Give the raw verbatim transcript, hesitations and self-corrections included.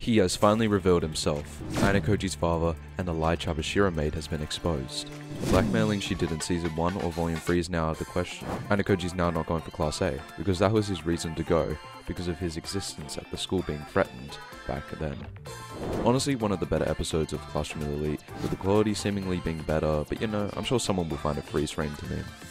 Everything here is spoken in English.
He has finally revealed himself. Ayanokoji's father and the lie Chabashira made has been exposed. The blackmailing she did in Season one or Volume three is now out of the question. Ayanokoji's now not going for Class A, because that was his reason to go, because of his existence at the school being threatened back then. Honestly, one of the better episodes of Classroom Elite, with the quality seemingly being better, but you know, I'm sure someone will find a freeze frame to me.